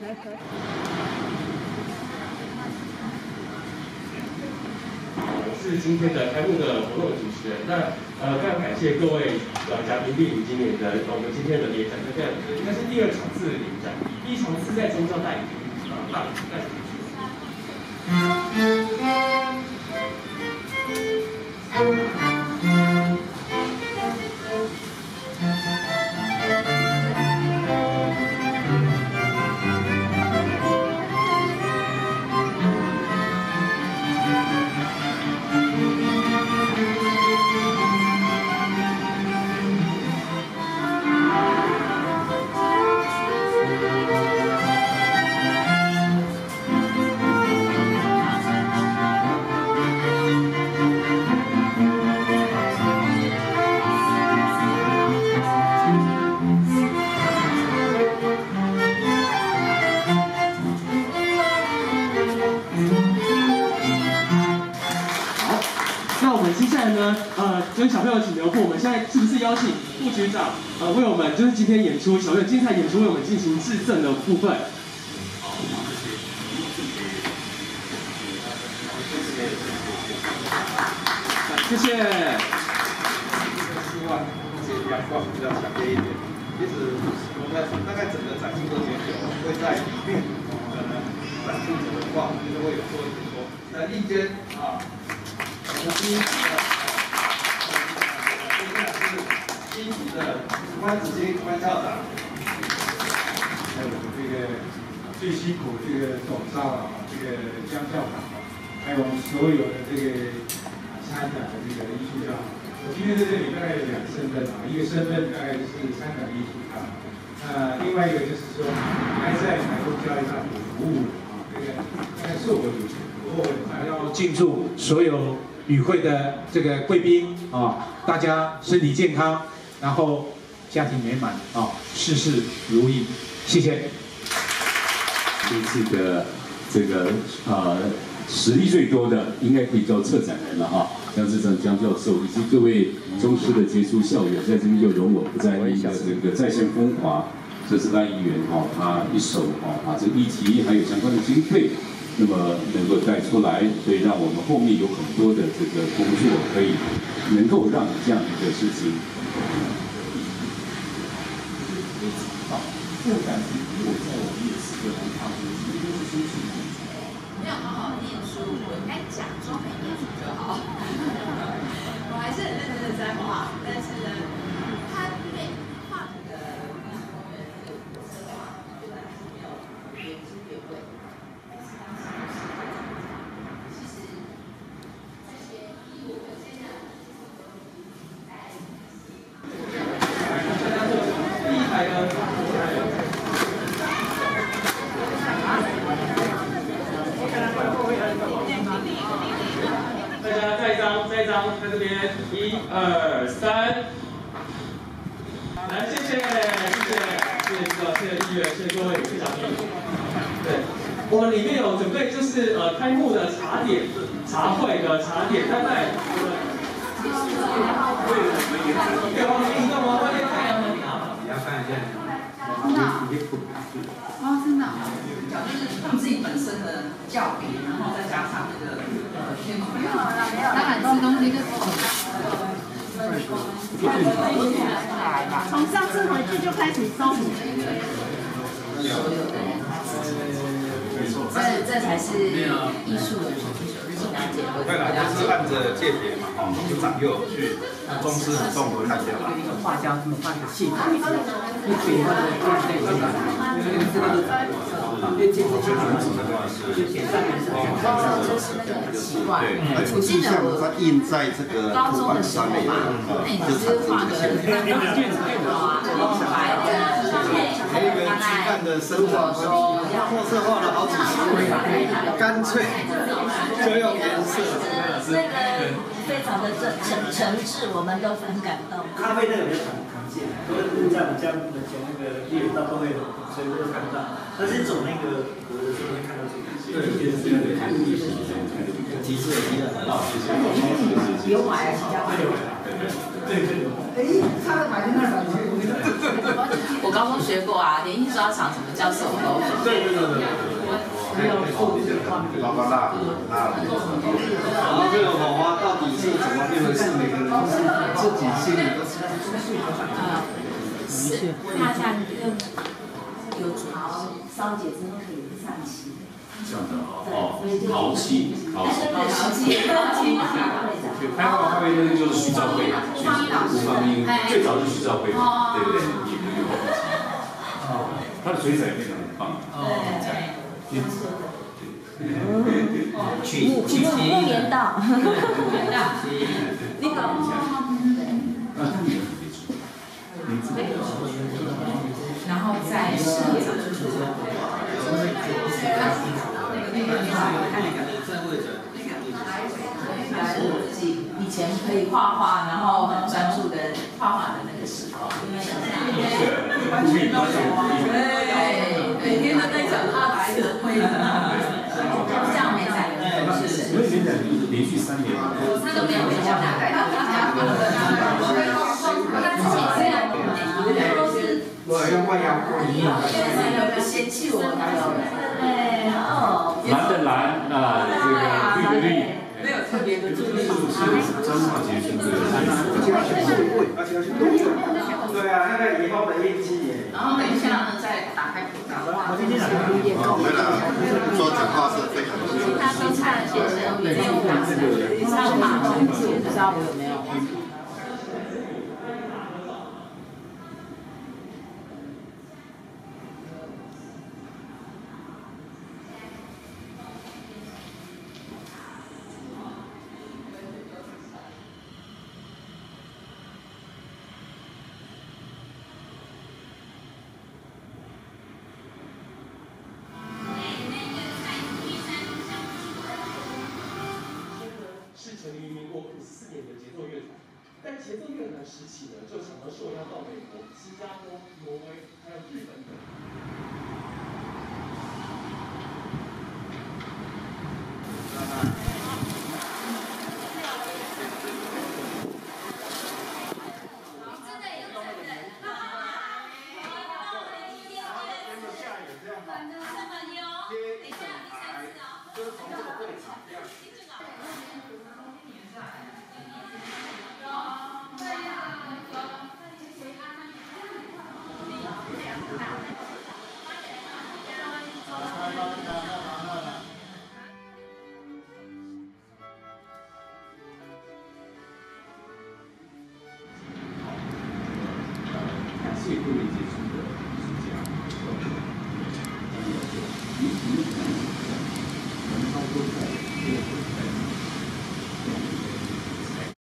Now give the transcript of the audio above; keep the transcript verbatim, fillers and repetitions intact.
我是今天的开幕的活动主持人。那呃，非常感谢各位呃嘉宾莅临今年的我们今天的联展，这样应该是第二场次的联展，第一场次在中教大已经呃办办结束。 跟小朋友请留步，我们现在是不是邀请副局长呃为我们就是今天演出小朋友精彩演出为我们进行致赠的部分？好，谢谢。谢谢。 希望这些阳光比较强烈一点。其实我们大概整个展示的结构会在里面，可能展示者的话就会有做一些说，在一间啊，我们第一积极的关子金关校长，还有我们这个最辛苦这个总召啊，这个江校长啊，还有我们所有的这个参展的这个艺术家。我今天在这里大概有两个身份啊，一个身份大概就是参展的艺术家，呃，另外一个就是说还在台东教育大学服务啊，这个大概是我有我还要敬祝所有与会的这个贵宾啊，大家身体健康。 然后家庭美满啊，事事如意，谢谢。 这次的这个呃实力最多的，应该可以叫策展人了哈，江志成江教授以及各位中师的杰出校友，在这边就容我不在意的这个再现风华，这是赖议员哈，他一手哈把这个议题还有相关的经费，那么能够带出来，所以让我们后面有很多的这个工作可以能够让这样一个事情。 不敢去比我在我们也是个很好的，因为都是申请。 没有好好念书，我应该假装没念书就好。我还是很认真的在画，但是呢，他对画的原汁原味。其实这些我现在。 第一排呢？ 大家再一张，再一张，在这边，一二三，来，谢谢，谢谢，谢谢指导，谢谢议员，谢谢各位，谢谢小朋友。对，我们里面有准备就是呃开幕的茶点、茶会的茶点，大概我们对，我们运动吗？外面太阳很好。你要看一下， 真的。哦，真的。就是他们自己本身的教育，然后再加上那个呃天空。没有了，没有了。当然吃东西就从上次回去就开始收。 所有的人，这这才是艺术的纯粹。 对啦，就是按着界别嘛，哦，有长幼有序，中师很重我看掉了。 一个画家这么画的系统，一笔画的画类型，这个这个旁边接触就点上面是就是那个习惯。我记得我它印在这个高中的时候吧，那你是画的红白的， 还有一个鸡蛋的生长，墨色画了好几十回，干脆就用颜色。 那个非常的诚诚挚，我们都很感动。 咖啡那个比较常常见，都是在我们家门前那个猎人道都会有，所以都会看到。但是走那个河的时候会看到这个。对，就是这个看历史。 提示也提得很好，谢谢。 有买还是加买？ 对对对。 哎，他的买在那儿买，我高中学学过啊，连印刷厂什么叫手工？ 对对对对。 包括蜡笔、蜡笔。然后这个火花到底是怎么变回事？每个人自己心里都知道。 啊，是，看一下你这个有好，烧结之后可以上漆。 这样的哦，陶器，陶器， 陶器，陶器。 还有还有那个就是徐兆辉，徐吴方英，最早是徐兆辉，对不对？也没有。哦，他的水彩非常的棒。 对。 取取木棉道， 那个。然后再是。我自己以前可以画画，然后很专注的画画的那个时候。对，每天都在讲他白的灰的。像美仔有是。 所以美仔连续三年。 他都没有回家。他之前是要都是。 我用过呀。 有嫌弃我，还有。对哦。 蓝的蓝啊，这个绿的绿。 没有特别的注意。 张少杰是这个。 而且要去动位，而且要去动位。对啊，那个以后的业绩耶。 然后等一下呢，再打开口罩。 我今天讲的为了说讲话是非常的。 他都看先生没有打这个，上马上字，不知道我有没有。 成立于民国五十四年的节奏乐团，但节奏乐团时期呢，就常常受邀到美国、新加坡、挪威还有日本等。 谢各位结束。